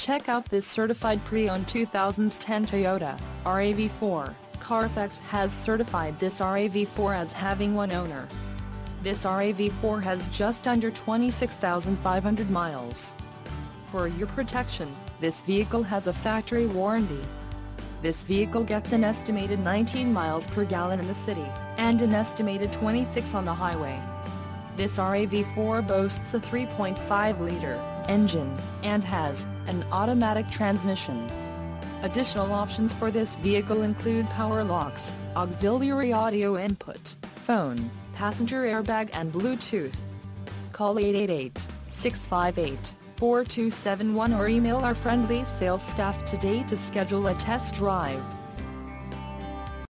Check out this certified pre-owned 2010 Toyota RAV4. Carfax has certified this RAV4 as having one owner. This RAV4 has just under 26,500 miles. For your protection, this vehicle has a factory warranty. This vehicle gets an estimated 19 miles per gallon in the city, and an estimated 26 on the highway. This RAV4 boasts a 3.5-liter engine, and has an automatic transmission. Additional options for this vehicle include power locks, auxiliary audio input, phone, passenger airbag and Bluetooth. Call 888-658-4271 or email our friendly sales staff today to schedule a test drive.